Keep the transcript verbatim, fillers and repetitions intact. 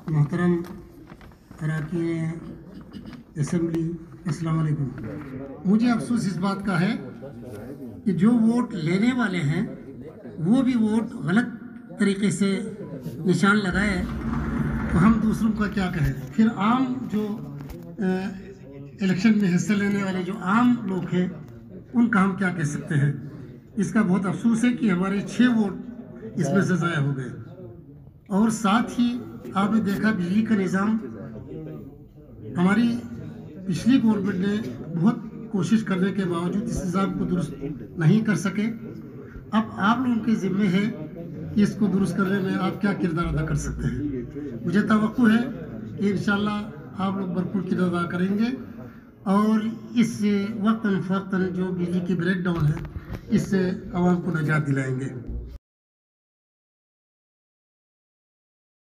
محترم اراکین اسمبلی، السلام علیکم۔ مجھے افسوس اس بات کا ہے کہ جو ووٹ لینے والے ہیں وہ بھی ووٹ غلط طریقے سے نشان لگائے، تو ہم دوسروں کا کیا کہیں؟ پھر عام جو الیکشن میں حصہ لینے والے جو عام لوگ ہیں ان کا ہم کیا کہہ سکتے ہیں؟ اس کا بہت افسوس ہے کہ ہمارے چھ ووٹ اس میں سے ضائع ہو گئے۔ اور ساتھ ہی آپ نے دیکھا بجلی کا نظام، ہماری پچھلی گورنمنٹ نے بہت کوشش کرنے کے باوجود اس نظام کو درست نہیں کر سکے۔ اب آپ لوگوں کے ذمہ ہے کہ اس کو درست کرنے میں آپ کیا کردار ادا کر سکتے ہیں۔ مجھے توقع ہے کہ انشاءاللہ آپ لوگ بھرپور کردار ادا کریں گے اور اس وقتاً فوقتاً جو بجلی کی بریک ڈاؤن ہے اس سے عوام کو نجات دلائیں گے۔